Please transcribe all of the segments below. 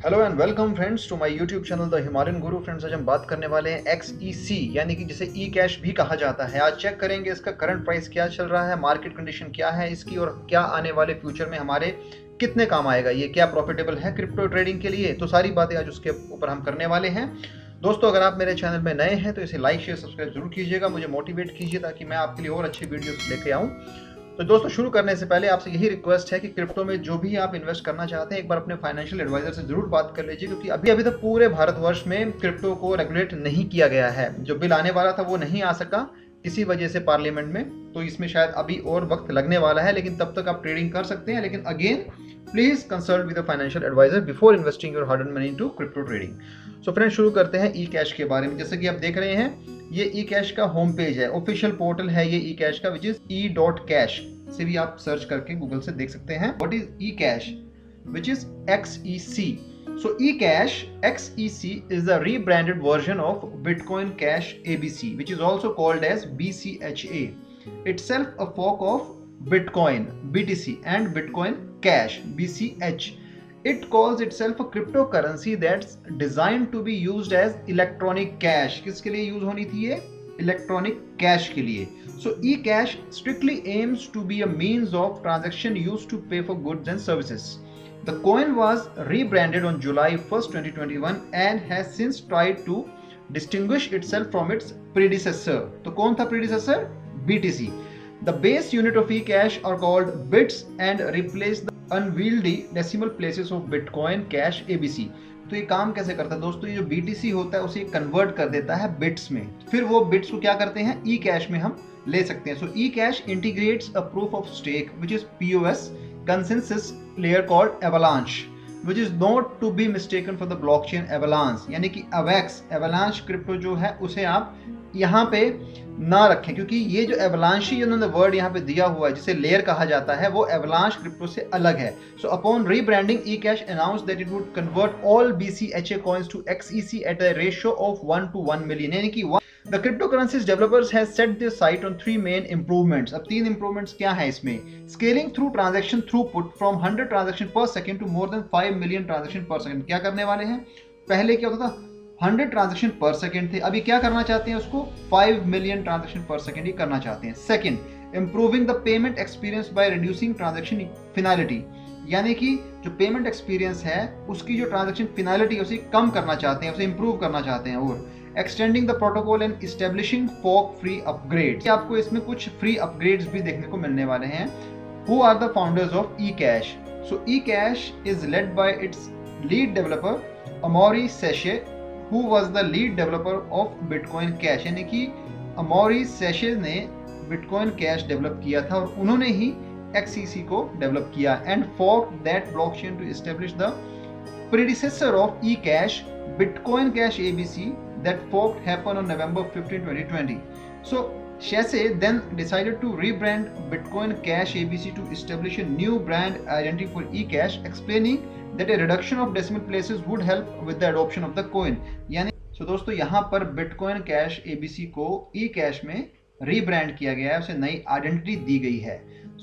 Hello and welcome friends to my YouTube channel the Himalayan Guru. Friends, आज हम बात करने वाले हैं XEC यानी कि जिसे ई कैश भी कहा जाता है। आज चेक करेंगे इसका करंट प्राइस क्या चल रहा है, मार्केट कंडीशन क्या है इसकी, और क्या आने वाले फ्यूचर में हमारे कितने काम आएगा, ये क्या प्रॉफिटेबल है क्रिप्टो ट्रेडिंग के लिए। तो सारी बातें आज उसके ऊपर हम करने वाले हैं। दोस्तों, अगर आप मेरे चैनल में नए हैं तो इसे लाइक शेयर सब्सक्राइब जरूर कीजिएगा, मुझे मोटिवेट कीजिए ताकि मैं आपके लिए और अच्छी वीडियोस लेके आऊँ। तो दोस्तों, शुरू करने से पहले आपसे यही रिक्वेस्ट है कि क्रिप्टो में जो भी आप इन्वेस्ट करना चाहते हैं एक बार अपने फाइनेंशियल एडवाइजर से जरूर बात कर लीजिए, क्योंकि अभी तक पूरे भारतवर्ष में क्रिप्टो को रेगुलेट नहीं किया गया है। जो बिल आने वाला था वो नहीं आ सका इसी वजह से पार्लियामेंट में, तो इसमें शायद अभी और वक्त लगने वाला है, लेकिन तब तक आप ट्रेडिंग कर सकते हैं। लेकिन again please consult with a financial advisor before investing your hard earned money into crypto trading. So friends, शुरू करते हैं ई कैश के बारे में। जैसे कि आप देख रहे हैं, ये ई कैश का होम पेज है, ऑफिशियल पोर्टल है ये ई कैश का, विच इज e.cash से भी आप सर्च करके गूगल से देख सकते हैं। What is eCash, which is XEC। So eCash XEC is a rebranded version of Bitcoin Cash ABC, which is also called as BCHA. Itself a fork of Bitcoin BTC and Bitcoin Cash BCH. It calls itself a cryptocurrency that's designed to be used as electronic cash. किसके लिए use होनी थी ये? Electronic cash के लिए। So eCash strictly aims to be a means of transaction used to pay for goods and services. The coin was rebranded on July 1st, 2021 and has since tried to distinguish itself from its predecessor. तो कौन था predecessor? BTC. The base unit of eCash are called bits and replace the unwieldy decimal places of Bitcoin Cash ABC. तो ये काम कैसे करता है दोस्तों? ये जो BTC होता है उसे कन्वर्ट कर देता है बिट्स में, फिर वो बिट्स को क्या करते हैं, ई कैश में हम ले सकते हैं। So eCash integrates a proof of stake which is POS consensus layer called Avalanche, which is not to be mistaken for the blockchain Avalanche। यानी कि AVAX Avalanche क्रिप्टो जो है उसे आप यहाँ पे ना रखें, क्योंकि ये जो Avalanche ही उन्होंने वर्ड यहाँ पे दिया हुआ है जिसे लेयर कहा जाता है, वो Avalanche क्रिप्टो से अलग है। So upon rebranding, eCash announced that it would convert all BCHA coins to XEC at a ratio of 1 to 1 million। यानी कि The cryptocurrencies developers has set their sight on 3 main improvements। अब 3 improvements क्या है इसमें? Scaling through transaction throughput from 100 transaction per second to more than 5 million transaction per second। क्या करने वाले हैं? पहले क्या होता था? 100 ट्रांजेक्शन पर सेकेंड थे, अभी क्या करना चाहते हैं उसको? 5 मिलियन ट्रांजेक्शन पर सेकेंड ही करना चाहते हैं। Second, improving the payment experience by reducing transaction finality. यानी कि जो पेमेंट एक्सपीरियंस है उसकी जो ट्रांजेक्शन फिनालिटी है उसे कम करना चाहते हैं, उसे इंप्रूव करना चाहते हैं। और extending the protocol and establishing fork free upgrades. आपको इसमें कुछ फ्री अपग्रेड्स भी देखने को मिलने वाले हैं। Who are the founders of eCash? So eCash is led by its lead developer Amaury Sechet, who was the lead developer of Bitcoin cash. यानी कि अमौरी सेशे ने बिटकॉइन कैश डेवलप किया था और उन्होंने ही XEC को डेवलप किया and fork that blockchain to establish the predecessor of eCash, Bitcoin Cash ABC, that fork happened on November 15, 2020. So Chase then decided to rebrand Bitcoin Cash ABC to establish a new brand identity for eCash, explaining that a reduction of decimal places would help with the adoption of the coin। यानी दोस्तों, यहाँ पर Bitcoin Cash ABC को eCash में rebrand किया गया है, उसे नई आइडेंटिटी दी गई है।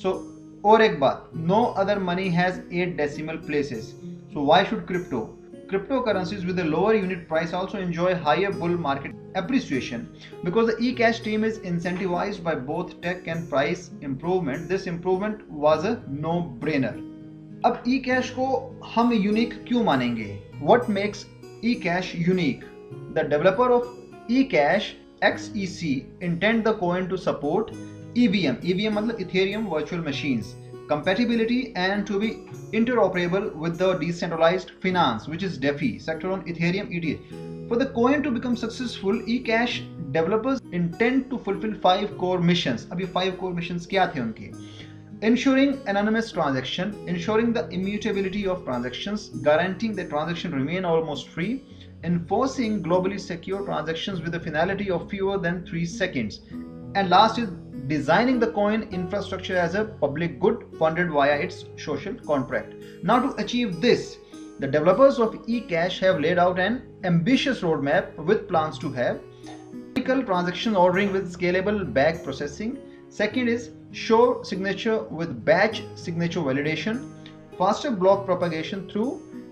और एक बात, no other money has 8 decimal places। So why should cryptocurrencies with a lower unit price also enjoy higher bull market appreciation? Because the eCash team is incentivized by both tech and price improvement, this improvement was a no-brainer। अब eCash को हम unique क्यों मानेंगे? What makes eCash unique? The developer of eCash XEC intend the coin to support EVM मतलब Ethereum virtual machines compatibility and to be interoperable with the decentralized finance, which is DeFi sector on Ethereum ETH. For the coin to become successful, eCash developers intend to fulfill 5 core missions। अभी 5 core missions क्या थे उनके? Ensuring anonymous transaction, ensuring the immutability of transactions, guaranteeing that transaction remain almost free, enforcing globally secure transactions with a finality of fewer than 3 seconds, and last is designing the coin infrastructure as a public good funded via its social contract। Now to achieve this, the developers of eCash have laid out an ambitious roadmap with plans to have vertical transaction ordering with scalable back processing. Second is sure signature with batch signature validation, faster block propagation through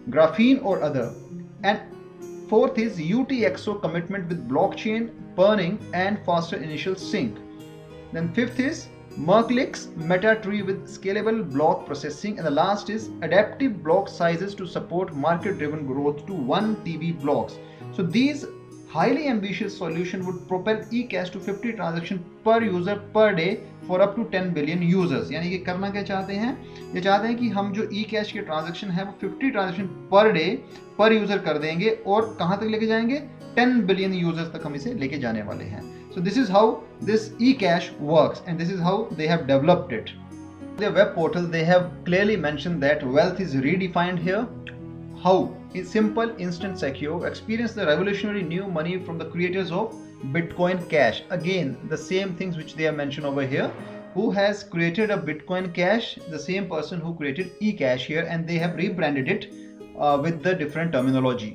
graphene or other. And fourth is UTXO commitment with blockchain, burning and faster initial sync. Then fifth is Merkle's MetaTree with scalable block processing, and the last is adaptive block sizes to support market-driven growth to 1 TB blocks. So these highly ambitious solution would propel eCash to 50 transaction per user per day for up to 10 billion users. यानी कि करना क्या चाहते हैं, ये चाहते हैं कि हम जो eCash के ट्रांजैक्शन है वो 50 ट्रांजैक्शन पर डे पर यूजर कर देंगे और कहां तक लेके जाएंगे, 10 बिलियन यूजर्स तक हम इसे लेके जाने वाले हैं. So this is how this eCash works and this is how they have developed it. Their web portal, they have clearly mentioned that wealth is redefined here. How? It's simple, instant, secure. Experience the revolutionary new money from the creators of Bitcoin Cash. Again, the same things which they have mentioned over here. Who has created a Bitcoin Cash? The same person who created eCash here, and they have rebranded it with the different terminology.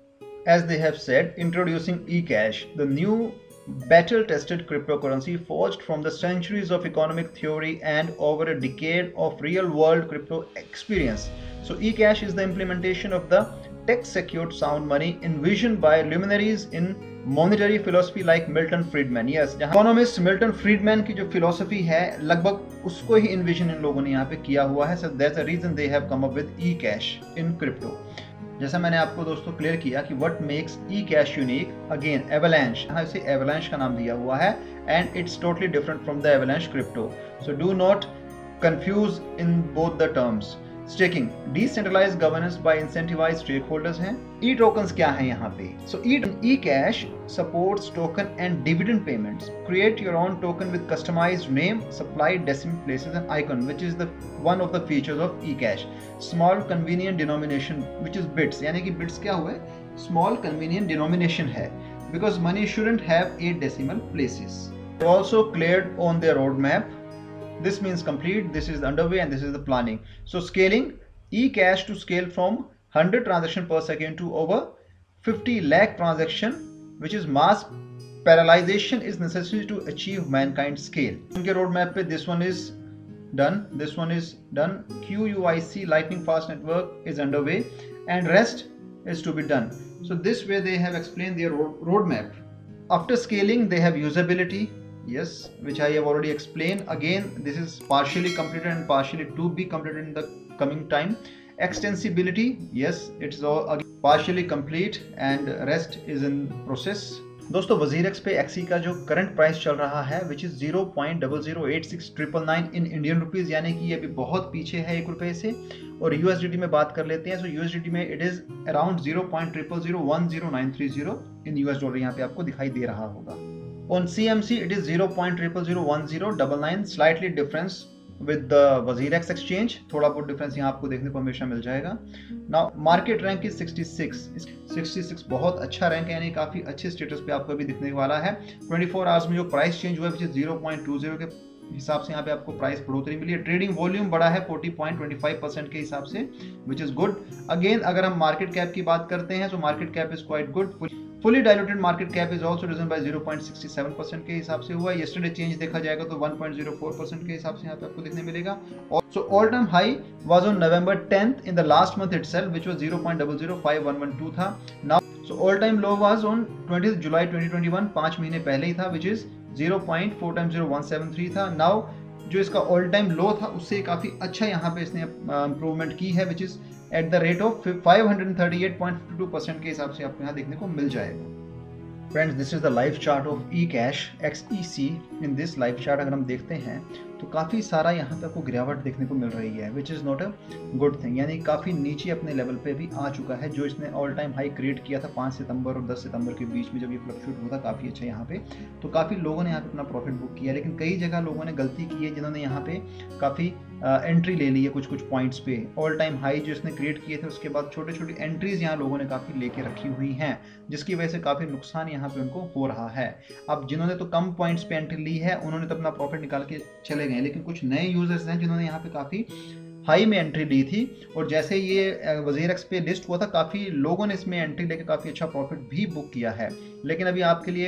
As they have said, introducing eCash, the new battle-tested cryptocurrency forged from the centuries of economic theory and over a decade of real-world crypto experience. So eCash is the implementation of the tech-secured sound money envisioned by luminaries in monetary philosophy like Milton Friedman. Yes, economist Milton Friedman की जो philosophy है लगभग उसको ही envision इन लोगों ने यहाँ पे किया हुआ है. So that's the reason they have come up with eCash in crypto. जैसा मैंने आपको दोस्तों क्लियर किया कि what makes eCash unique, again avalanche, यहाँ इसे avalanche का नाम दिया हुआ है and it's totally different from the avalanche crypto. So do not confuse in both the terms. Staking, decentralized governance by incentivized stakeholders हैं. E-tokens क्या है यहाँ पे? So eCash supports token and dividend payments. Create your own token with customized name, supply, decimal places and icon, which is the one of the features of eCash. Small convenient denomination, which is bits. यानी कि bits क्या हुए? Small convenient denomination है, because money shouldn't have 8 decimal places. They also cleared on their roadmap. This means complete, this is underway and this is the planning. So scaling, eCash to scale from 100 transaction per second to over 50 lakh transaction, which is mass parallelization is necessary to achieve mankind scale. उनके roadmap पे this one is done, this one is done, QUIC lightning fast network is underway and rest is to be done. So this way they have explained their roadmap. After scaling they have usability, yes, which I have already explained. Again, this is partially completed and partially to be completed in the coming time. Extensibility, yes, it's all again partially complete and rest is in process. दोस्तों WazirX पे XE का जो current price चल रहा है which is 0.0086999 in Indian rupees, यानी कि ये अभी बहुत पीछे है 1 रुपए से. और USDT में बात कर लेते हैं. सो USDT में it is around 0.00010930 in US dollar यहाँ पे आपको दिखाई दे रहा होगा. On CMC, it is 0.001099, slightly difference with the WazirX exchange. थोड़ा बहुत डिफरेंस यहाँ आपको देखने को हमेशा मिल जाएगा. Now market rank is 66 बहुत अच्छा रैंक है, यानी काफी अच्छे स्टेटस पे आपको अभी दिखने वाला है. 24 आवर्स में जो प्राइस चेंज हुआ है which is 0.20 के हिसाब से यहाँ पे आपको प्राइस बढ़ोतरी मिली है. ट्रेडिंग वॉल्यूम बढ़ा है 40.25% के हिसाब से which is good. अगेन अगर हम मार्केट कैप की बात करते हैं तो market cap is quite good. Fully diluted market cap is also risen by 0.67% के हिसाब से हुआ. Yesterday change देखा जाएगा तो 1.04% के हिसाब से यहाँ पे आपको देखने मिलेगा. So all time high was on November 10th in the last month itself, which was 0.005112 था. Now so all time low was on 20th July 2021, 5 महीने पहले ही था, which is 0.4x0173 था. Now जो इसका ऑल टाइम लो था उससे काफी अच्छा यहाँ पे इसने इम्प्रूवमेंट की है, which is at the rate of 538.52% के हिसाब से आपको यहाँ देखने को मिल जाएगा. Friends, this is the live chart of eCash XEC. In this live chart अगर हम देखते हैं तो काफ़ी सारा यहाँ पे आपको गिरावट देखने को मिल रही है, which is not a good thing. यानी काफ़ी नीचे अपने लेवल पे भी आ चुका है. जो इसने ऑल टाइम हाई क्रिएट किया था 5 सितंबर और 10 सितंबर के बीच में जब ये फ्लक्चुएट हुआ था काफ़ी अच्छा यहाँ पे, तो काफ़ी लोगों ने यहाँ पे अपना प्रॉफिट बुक किया. लेकिन कई जगह लोगों ने गलती की है जिन्होंने यहाँ पे काफ़ी एंट्री ले ली है कुछ पॉइंट्स पे. ऑल टाइम हाई जो इसने क्रिएट किए थे उसके बाद छोटी छोटी एंट्रीज यहाँ लोगों ने काफ़ी लेके रखी हुई हैं, जिसकी वजह से काफ़ी नुकसान यहाँ पे उनको हो रहा है. अब जिन्होंने तो कम पॉइंट्स पे एंट्री ली है उन्होंने तो अपना प्रॉफिट निकाल के चले गए, लेकिन कुछ नए यूजर्स हैं जिन्होंने यहाँ पे काफ़ी हाई में एंट्री ली थी. और जैसे ये WazirX पे लिस्ट हुआ था काफ़ी लोगों ने इसमें एंट्री लेके काफ़ी अच्छा प्रॉफिट भी बुक किया है. लेकिन अभी आपके लिए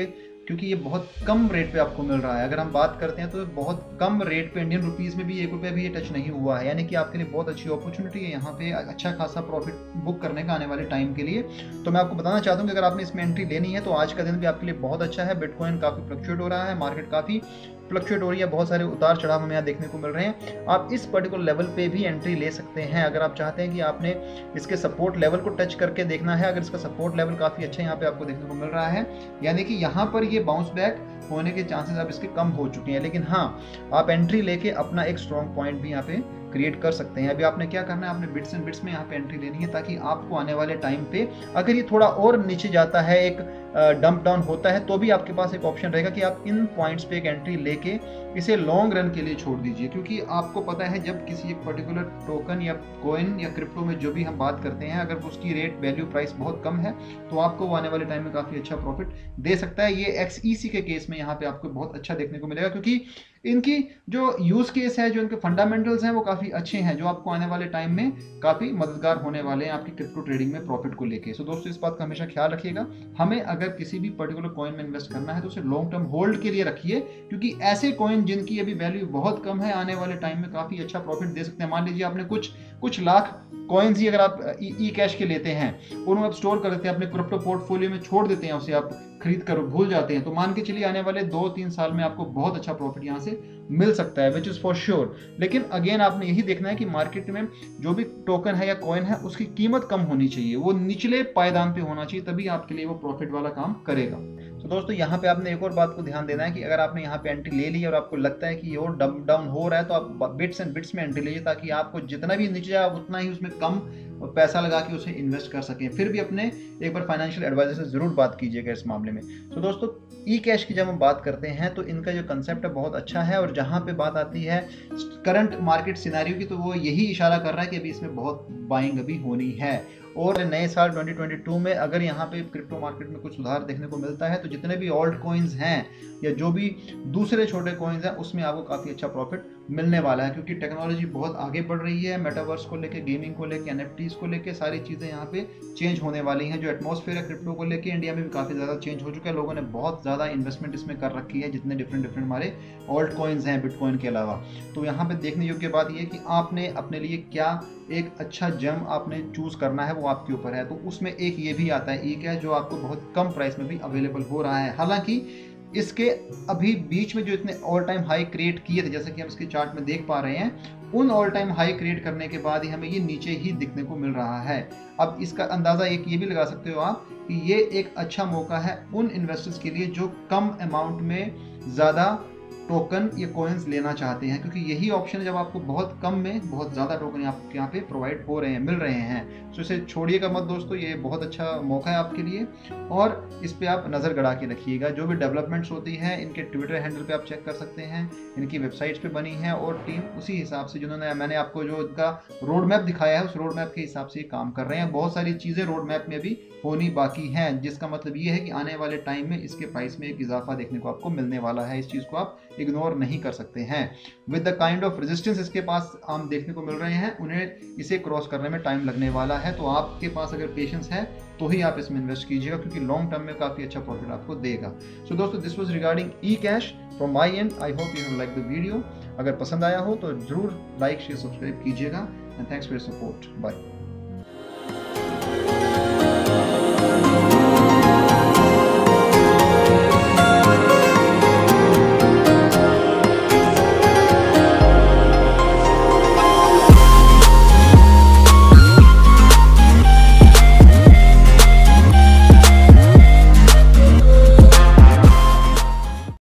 क्योंकि ये बहुत कम रेट पे आपको मिल रहा है। अगर हम बात करते हैं तो बहुत कम रेट पे, इंडियन रुपीज़ में भी 1 रुपये भी ये टच नहीं हुआ है, यानी कि आपके लिए बहुत अच्छी अपॉर्चुनिटी है यहाँ पे अच्छा खासा प्रॉफिट बुक करने का आने वाले टाइम के लिए। तो मैं आपको बताना चाहता हूँ कि अगर आपने इसमें एंट्री लेनी है तो आज का दिन भी आपके लिए बहुत अच्छा है। बिटकॉइन काफ़ी फ्लक्चुएट हो रहा है, मार्केट काफ़ी फ्लक्चुएट हो रही है, बहुत सारे उतार चढ़ाव हमें यहाँ देखने को मिल रहे हैं। आप इस पर्टिकुलर लेवल पे भी एंट्री ले सकते हैं अगर आप चाहते हैं कि आपने इसके सपोर्ट लेवल को टच करके देखना है। अगर इसका सपोर्ट लेवल काफ़ी अच्छा यहाँ पे आपको देखने को मिल रहा है, यानी कि यहाँ पर ये बाउंस बैक होने के चांसेस अब इसके कम हो चुके हैं, लेकिन हाँ आप एंट्री लेके अपना एक स्ट्रॉन्ग पॉइंट भी यहाँ पे क्रिएट कर सकते हैं। अभी आपने क्या करना है, आपने बिट्स एंड बिट्स में यहाँ पे एंट्री लेनी है, ताकि आपको आने वाले टाइम पे अगर ये थोड़ा और नीचे जाता है, एक डंप डाउन होता है, तो भी आपके पास एक ऑप्शन रहेगा कि आप इन पॉइंट्स पे एक एंट्री लेके इसे लॉन्ग रन के लिए छोड़ दीजिए। क्योंकि आपको पता है जब किसी एक पर्टिकुलर टोकन या कॉइन या क्रिप्टो में जो भी हम बात करते हैं, अगर उसकी रेट वैल्यू प्राइस बहुत कम है तो आपको वो आने वाले टाइम में काफ़ी अच्छा प्रॉफिट दे सकता है। ये XEC के केस में यहाँ पे आपको बहुत अच्छा देखने को मिलेगा, क्योंकि इनकी जो यूज केस है, जो इनके फंडामेंटल्स हैं वो काफ़ी अच्छे हैं, जो आपको आने वाले टाइम में काफ़ी मददगार होने वाले हैं आपकी क्रिप्टो ट्रेडिंग में प्रॉफिट को लेके। सो दोस्तों इस बात का हमेशा ख्याल रखिएगा, हमें अगर किसी भी पर्टिकुलर कॉइन में इन्वेस्ट करना है तो उसे लॉन्ग टर्म होल्ड के लिए रखिए, क्योंकि ऐसे कॉइन जिनकी अभी वैल्यू बहुत कम है आने वाले टाइम में काफ़ी अच्छा प्रॉफिट दे सकते हैं। मान लीजिए आपने कुछ लाख कॉइन्स ही अगर आप ई कैश के लेते हैं, उन्हें आप स्टोर कर देते हैं अपने क्रिप्टो पोर्टफोलियो में, छोड़ देते हैं, उसे आप खरीद कर भूल जाते हैं, तो मान के चलिए आने वाले 2-3 साल में आपको बहुत अच्छा प्रॉफिट यहाँ से मिल सकता है, विच इज फॉर श्योर। लेकिन अगेन आपने यही देखना है कि मार्केट में जो भी टोकन है या कॉइन है उसकी कीमत कम होनी चाहिए, वो निचले पायदान पे होना चाहिए, तभी आपके लिए वो प्रॉफिट वाला काम करेगा। तो दोस्तों यहाँ पे आपने एक और बात को ध्यान देना है कि अगर आपने यहाँ पे एंट्री ले ली और आपको लगता है कि ये और डंप डाउन हो रहा है, तो आप बिट्स एंड बिट्स में एंट्री लीजिए, ताकि आपको जितना भी नीचे जाए उतना ही उसमें कम पैसा लगा के उसे इन्वेस्ट कर सकें। फिर भी अपने एक बार फाइनेंशियल एडवाइजर से जरूर बात कीजिएगा इस मामले में। तो दोस्तों ई कैश की जब हम बात करते हैं तो इनका जो कंसेप्ट है बहुत अच्छा है, और जहाँ पे बात आती है करंट मार्केट सिनेरियो की, तो वो यही इशारा कर रहा है कि अभी इसमें बहुत बाइंग अभी होनी है। और नए साल 2022 में अगर यहाँ पे क्रिप्टो मार्केट में कुछ सुधार देखने को मिलता है तो जितने भी ऑल्ट कॉइन्स हैं या जो भी दूसरे छोटे कॉइन्स हैं उसमें आपको काफ़ी अच्छा प्रॉफिट मिलने वाला है, क्योंकि टेक्नोलॉजी बहुत आगे बढ़ रही है। मेटावर्स को लेके, गेमिंग को लेके, NFTs को लेके सारी चीज़ें यहाँ पे चेंज होने वाली हैं। जो एटमॉस्फेयर है क्रिप्टो को लेके इंडिया में भी काफ़ी ज़्यादा चेंज हो चुका है, लोगों ने बहुत ज़्यादा इन्वेस्टमेंट इसमें कर रखी है, जितने डिफरेंट हमारे ऑल्ट कॉइन्स हैं बिटकॉइन के अलावा। तो यहाँ पे देखने योग्य बात यह है कि आपने अपने लिए क्या एक अच्छा जेम आपने चूज करना है, वो आपके ऊपर है। तो उसमें एक ये भी आता है ई कैश, जो आपको बहुत कम प्राइस में भी अवेलेबल हो रहा है। हालांकि इसके अभी बीच में जो इतने ऑल टाइम हाई क्रिएट किए थे, जैसे कि हम इसके चार्ट में देख पा रहे हैं, उन ऑल टाइम हाई क्रिएट करने के बाद ही हमें ये नीचे ही दिखने को मिल रहा है। अब इसका अंदाज़ा एक ये भी लगा सकते हो आप कि ये एक अच्छा मौका है उन इन्वेस्टर्स के लिए जो कम अमाउंट में ज़्यादा टोकन या कॉइन्स लेना चाहते हैं, क्योंकि यही ऑप्शन है जब आपको बहुत कम में बहुत ज़्यादा टोकन आपके यहाँ पे प्रोवाइड हो रहे हैं, मिल रहे हैं। तो इसे छोड़िएगा मत दोस्तों, ये बहुत अच्छा मौका है आपके लिए, और इस पे आप नज़र गड़ा के रखिएगा। जो भी डेवलपमेंट्स होती हैं इनके ट्विटर हैंडल पे आप चेक कर सकते हैं, इनकी वेबसाइट्स पे बनी है, और टीम उसी हिसाब से जिन्होंने, मैंने आपको जो इनका रोड मैप दिखाया है उस रोड मैप के हिसाब से काम कर रहे हैं। बहुत सारी चीज़ें रोड मैप में भी होनी बाकी हैं, जिसका मतलब ये है कि आने वाले टाइम में इसके प्राइस में एक इजाफा देखने को आपको मिलने वाला है। इस चीज़ को आप इग्नोर नहीं कर सकते हैं। With the kind of resistance इसके पास हम देखने को मिल रहे हैं, उन्हें इसे क्रॉस करने में टाइम लगने वाला है। तो आपके पास अगर पेशेंस है तो ही आप इसमें इन्वेस्ट कीजिएगा, क्योंकि लॉन्ग टर्म में काफ़ी अच्छा प्रॉफिट आपको देगा। सो दोस्तों this was regarding eCash from my end. I hope you have like the video. अगर पसंद आया हो तो जरूर लाइक शेयर सब्सक्राइब कीजिएगा, and thanks for your support. Bye.